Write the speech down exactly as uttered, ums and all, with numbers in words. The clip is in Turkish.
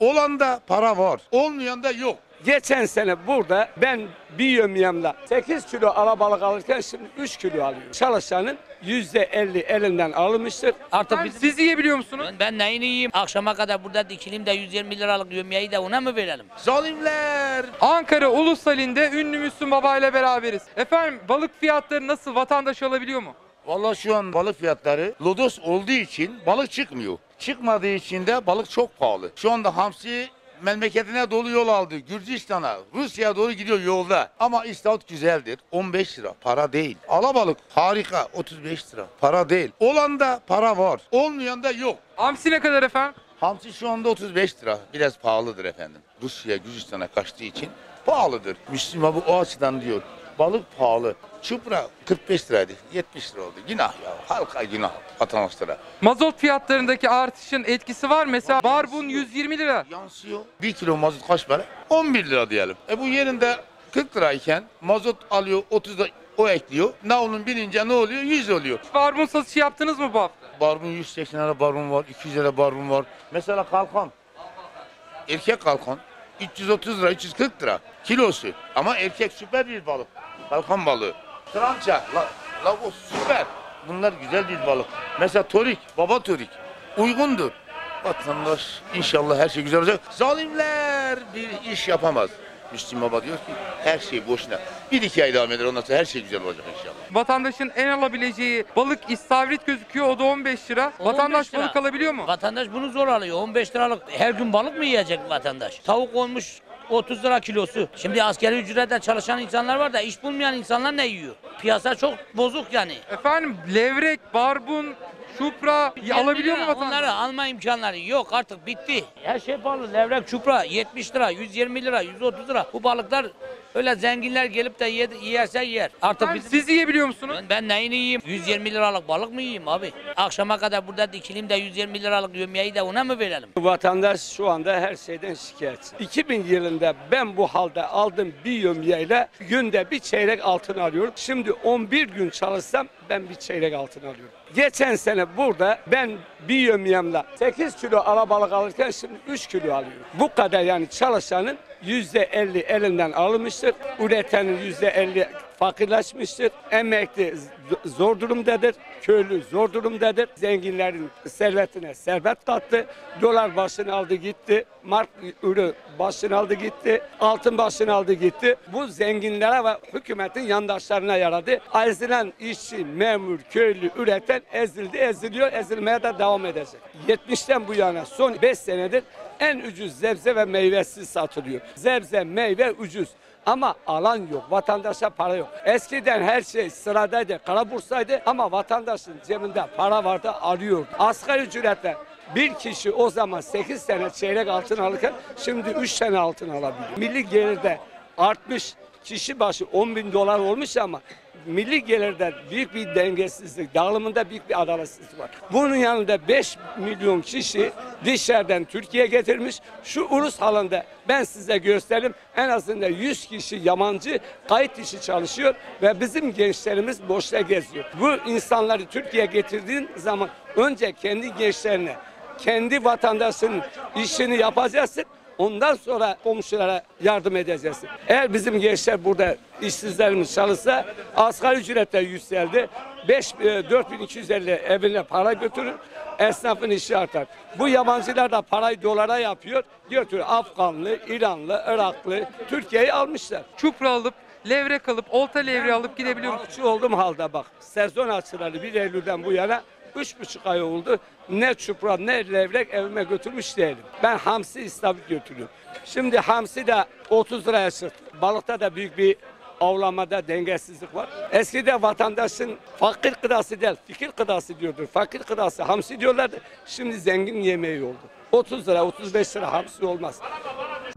Olanda para var, olmayan da yok. Geçen sene burada ben bir yömyemle sekiz kilo alabalık alırken şimdi üç kilo alıyorum. Çalışanın yüzde elli elinden alınmıştır. Artık Ben, bizim, siz yiyebiliyor musunuz? ben, ben neyini yiyeyim? Akşama kadar burada dikilim de yüz yirmi liralık yömyeyi de ona mı verelim? Zalimler! Ankara Ulusal'inde ünlü Müslüm Baba ile beraberiz. Efendim balık fiyatları nasıl? Vatandaş alabiliyor mu? Vallahi şu an balık fiyatları lodos olduğu için balık çıkmıyor. Çıkmadığı için de balık çok pahalı. Şu anda hamsi memleketine dolu yol aldı. Gürcistan'a, Rusya'ya doğru gidiyor yolda. Ama istavrit güzeldir. on beş lira. Para değil. Alabalık harika. otuz beş lira. Para değil. Olanda para var. Olmayan da yok. Hamsi ne kadar efendim? Hamsi şu anda otuz beş lira. Biraz pahalıdır efendim. Rusya, Gürcistan'a kaçtığı için pahalıdır. Müslüman bu o açıdan diyor. Balık pahalı. Çupra kırk beş liraydı. yetmiş lira oldu. Günah ya. Halka günah vatandaşlara. Mazot fiyatlarındaki artışın etkisi var. Mesela barbun yüz yirmi lira. Yansıyor. Bir kilo mazot kaç para? on bir lira diyelim. E bu yerinde kırk lirayken mazot alıyor otuz da o ekliyor. Navlun binince ne oluyor? yüz oluyor. Barbun satışı yaptınız mı bu hafta? Barbun yüz seksen lira barbun var. iki yüz lira barbun var. Mesela kalkan. Erkek kalkan. üç yüz otuz lira, üç yüz kırk lira kilosu. Ama erkek süper bir balık. Kalkan balığı. Tranca, la, la o süper. Bunlar güzel bir balık. Mesela torik, baba torik. Uygundur. Vatandaş inşallah her şey güzel olacak. Zalimler bir iş yapamaz. Müslüm Baba diyor ki her şey boşuna. Bir iki ay devam eder ondan sonra her şey güzel olacak inşallah. Vatandaşın en alabileceği balık istavrit gözüküyor. O da on beş lira. on beş Vatandaş lira. balık alabiliyor mu? Vatandaş bunu zor alıyor. on beş liralık her gün balık mı yiyecek vatandaş? Tavuk olmuş otuz lira kilosu. Şimdi askeri ücretle çalışan insanlar var da iş bulmayan insanlar ne yiyor? Piyasa çok bozuk yani. Efendim levrek, barbun, çupra alabiliyor mu lira, vatandaş? Onları alma imkanları yok, artık bitti. Her şey pahalı. Levrek, çupra yetmiş lira, yüz yirmi lira, yüz otuz lira. Bu balıklar öyle zenginler gelip de ye, yerse yer. Artık Efendim, bizim... siz yiyebiliyor musunuz? Ben, ben neyini yiyeyim? yüz yirmi liralık balık mı yiyeyim abi? Akşama kadar burada dikilim de yüz yirmi liralık yömyeyi de ona mı verelim? Vatandaş şu anda her şeyden şikayetçi. iki bin yılında ben bu halde aldım bir yömyeyle günde bir çeyrek altın alıyorum. Şimdi on bir gün çalışsam ben bir çeyrek altın alıyorum. Geçen sene burada ben bir yömyemle sekiz kilo alabalık alırken şimdi üç kilo alıyorum. Bu kadar yani çalışanın yüzde elli elinden alınmıştır. Üretenin yüzde elli fakirleşmiştir. Emekli zor durumdadır. Köylü zor durumdadır. Zenginlerin servetine servet kattı. Dolar başını aldı gitti. Mark ürü başını aldı gitti. Altın başını aldı gitti. Bu zenginlere ve hükümetin yandaşlarına yaradı. Ezilen işçi, memur, köylü, üreten ezildi, eziliyor, ezilmeye de devam edecek. yetmişten bu yana son beş senedir en ucuz sebze ve meyvesi satılıyor. Sebze, meyve ucuz. Ama alan yok, vatandaşa para yok. Eskiden her şey sıradaydı, kara bursaydı ama vatandaşın cebinde para vardı, arıyordu. Asgari ücretle bir kişi o zaman sekiz sene çeyrek altın alırken şimdi üç sene altın alabiliyor. Milli gelirde artmış, kişi başı on bin dolar olmuş ama milli gelirde büyük bir dengesizlik, dağılımında büyük bir adaletsizlik var. Bunun yanında beş milyon kişi dışarıdan Türkiye getirmiş. Şu ulus halinde ben size göstereyim, en azından yüz kişi yabancı kayıt dışı çalışıyor ve bizim gençlerimiz boşta geziyor. Bu insanları Türkiye'ye getirdiğin zaman önce kendi gençlerine, kendi vatandaşının işini yapacaksın. Ondan sonra komşulara yardım edeceğiz. Eğer bizim gençler burada işsizlerimiz çalışsa asgari ücretle yükseldi. dört bin iki yüz elli evine para götürür. Esnafın işi artar. Bu yabancılar da parayı dolara yapıyor. Götürüyor. Afganlı, İranlı, Iraklı Türkiye'yi almışlar. Çupra alıp, levrek alıp, olta levre alıp gidebiliyor musunuz? Balıkçı oldum halde bak. Sezon açıları bir Eylül'den bu yana üç buçuk ay oldu. Ne çupra ne levrek evime götürmüş değilim. Ben hamsi istavrit götürüyorum. Şimdi hamsi de otuz liraya çıktı. Balıkta da büyük bir avlamada dengesizlik var. Eskiden vatandaşın fakir gıdası değil, fikir gıdası diyordur. Fakir gıdası hamsi diyorlardı. Şimdi zengin yemeği oldu. otuz lira, otuz beş lira hamsi olmaz.